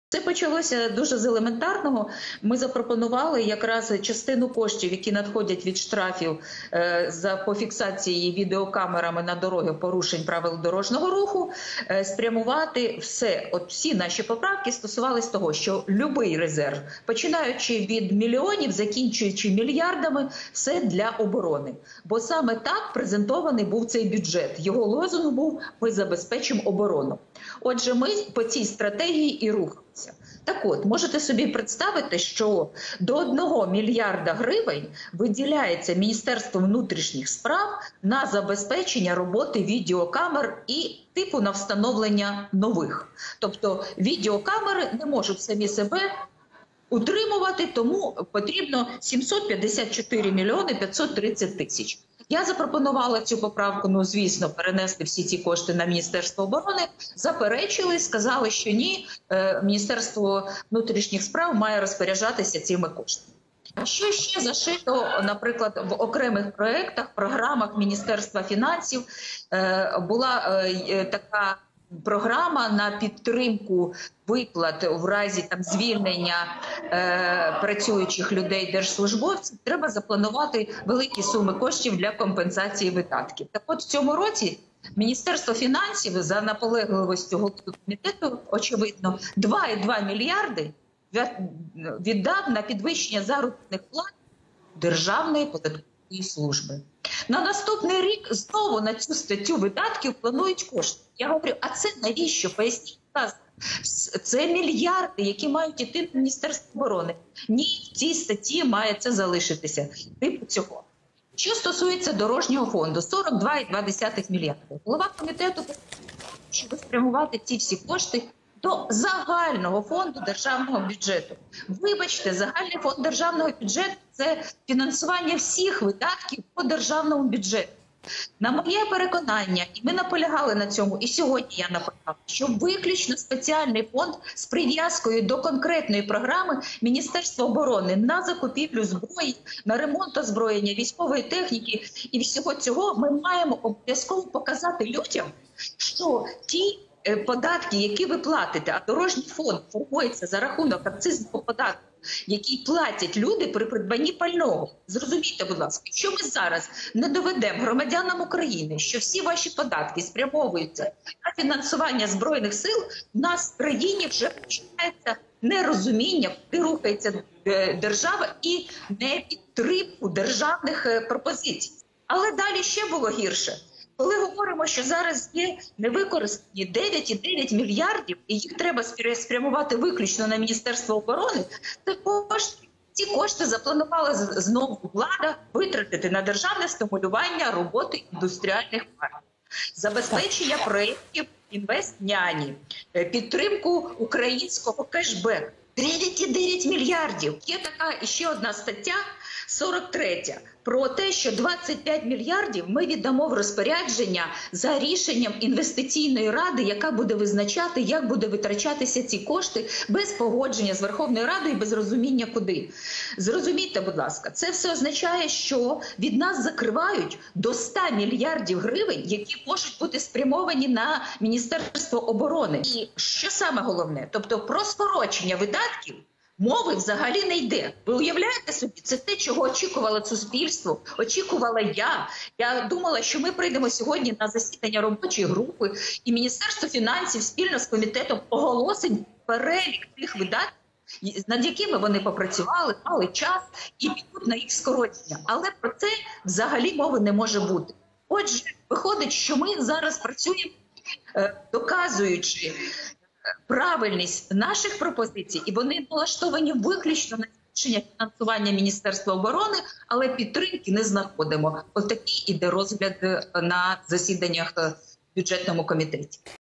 Це почалося дуже з елементарного. Ми запропонували якраз частину коштів, які надходять від штрафів по фіксації відеокамерами на дороги порушень правил дорожнього руху, спрямувати все. От всі наші поправки стосувалися того, що будь-який резерв, починаючи від мільйонів, закінчуючи мільярдами, все для оборони. Бо саме так презентований був цей бюджет. Його лозунг був «Ми забезпечимо оборону». Отже, ми по цій стратегії і рухаємося. Так от, можете собі представити, що до 1 мільярда гривень виділяється Міністерством внутрішніх справ на забезпечення роботи відеокамер і типу на встановлення нових. Тобто відеокамери не можуть самі себе утримувати, тому потрібно 754 мільйони 530 тисяч. Я запропонувала цю поправку, звісно, перенести всі ці кошти на Міністерство оборони, заперечили, сказали, що ні, Міністерство внутрішніх справ має розпоряджатися цими коштами. Що ще зашито, наприклад, в окремих проєктах, програмах Міністерства фінансів була така програма на підтримку виплат в разі звільнення працюючих людей, держслужбовців. Треба запланувати великі суми коштів для компенсації видатків. Так от в цьому році Міністерство фінансів за наполегливістю голови комітету, очевидно, 2,2 мільярди віддав на підвищення заробітних плат Державної податкової служби. На наступний рік знову на цю статтю видатків планують кошти. Я говорю, а це навіщо? Поясніть, будь ласка. Це мільярди, які мають йти на Міністерство оборони. Ні, в цій статті має це залишитися. Типу цього. Що стосується дорожнього фонду, 42,2 мільярди. Голова комітету щоб спрямувати ці всі кошти до загального фонду державного бюджету. Вибачте, загальний фонд державного бюджету – це фінансування всіх видатків по державному бюджету. На моє переконання, і ми наполягали на цьому, і сьогодні я наполягала, що виключно спеціальний фонд з прив'язкою до конкретної програми Міністерства оборони на закупівлю зброї, на ремонт озброєння, військової техніки і всього цього ми маємо обов'язково показати людям, що ті податки, які ви платите, а дорожній фонд формується за рахунок акцизного податку, який платять люди при придбанні пального. Зрозумійте, будь ласка, якщо ми зараз не доведемо громадянам України, що всі ваші податки спрямовуються на фінансування Збройних сил, в нас в країні вже починається нерозуміння, куди рухається держава і не підтримку державних пропозицій. Але далі ще було гірше. Коли говоримо, що зараз є невикористані 9,9 мільярдів, і їх треба спрямувати виключно на Міністерство оборони, ці кошти запланувала знову влада витратити на державне стимулювання роботи індустріальних парків, забезпечення проєктів «Інвестняні», підтримку українського кешбеку. 9,9 мільярдів. Є така ще одна стаття, 43, про те, що 25 мільярдів ми віддамо в розпорядження за рішенням інвестиційної ради, яка буде визначати, як буде витрачатися ці кошти без погодження з Верховною Радою і без розуміння куди. Зрозумійте, будь ласка, це все означає, що від нас закривають до 100 мільярдів гривень, які можуть бути спрямовані на Міністерство оборони. І що саме головне, тобто про скорочення видатків мови взагалі не йде. Ви уявляєте собі, це те, чого очікувало суспільство, очікувала я. Я думала, що ми прийдемо сьогодні на засідання робочої групи, і Міністерство фінансів спільно з комітетом оголосить перелік тих видатків, над якими вони попрацювали, мали час і підуть на їх скорочення. Але про це взагалі мови не може бути. Отже, виходить, що ми зараз працюємо, доказуючи правильність наших пропозицій, і вони налаштовані виключно на збільшення фінансування Міністерства оборони, але підтримки не знаходимо. Ось такий іде розгляд на засіданнях в бюджетному комітеті.